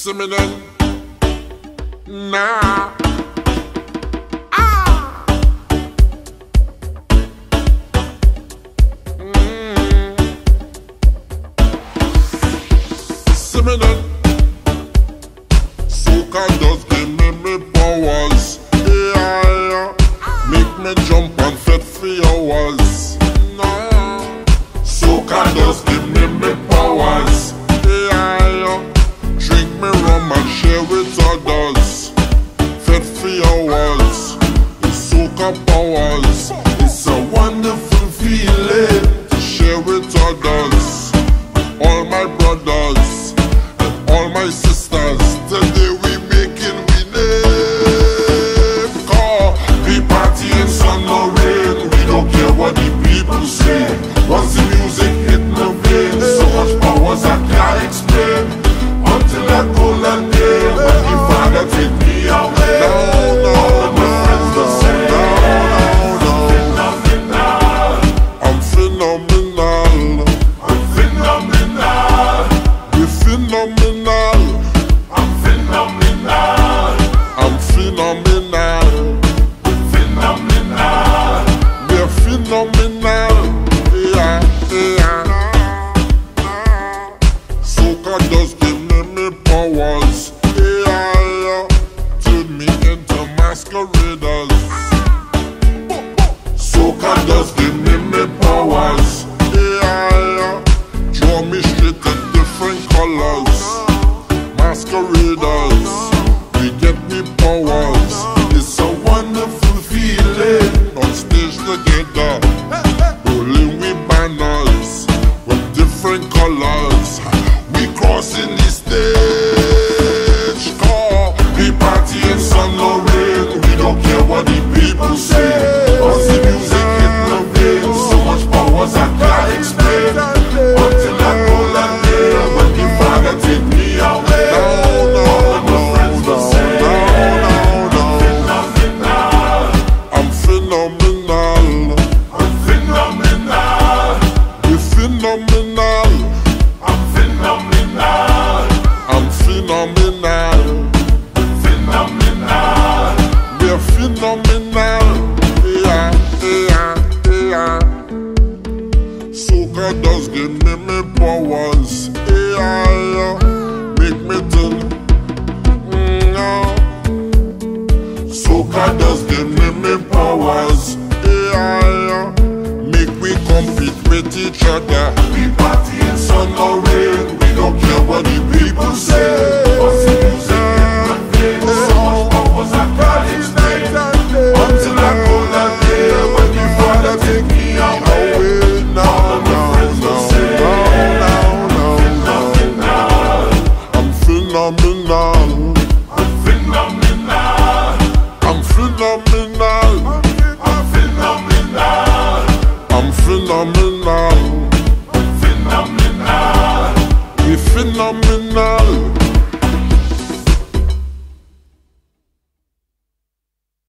See me then? Nah. Ah. See me then? Soca just give me powers. Yeah. Make me jump and fit 3 hours. Nah. Soca just give me powers. Yeah. Drink me rum and share with others. Fed 3 hours. It's soca powers. It's a wonderful feeling to share with others. All my brothers and all my sisters. Today we making we name. Call we party in sun or rain. We don't care what the people say. Once the music hit the vein, so much powers I can't explain. Until that golden day when the Father take me away. All of my friends will say, I'm phenomenal. I'm phenomenal. We're phenomenal. I'm phenomenal. I'm phenomenal. Phenomenal. We're phenomenal. Yeah. Soca does give me powers. Yeah. Turn me into masqueraders. Soca does give me powers. Yeah. Draw me straight in different colors. Masqueraders, we get me powers. It's a wonderful feeling on stage together. Rolling with banners with different colors. We crossing the stage. Call we party in sun or rain. We don't care what the people say. Cause the music hit the vein. So much powers I can't explain. Until that golden day when the Father take me away. All of my friends will say, I'm phenomenal. I'm phenomenal. We're phenomenal. I'm phenomenal. I'm phenomenal. Phenomenal. We're phenomenal. Yeah. Soca does give me powers. Yeah. Make me turn. Soca does give me powers. Yeah. Make we compete with each other. We party in sun or rain. We don't care what the people say. Cause the music in the vein. So much powers I can't explain. Until I go that day when the Father take me away. All of my friends will say, I'm phenomenal. I'm phenomenal. I'm phenomenal. I'm phenomenal. I'm phenomenal. I'm phenomenal. We're phenomenal.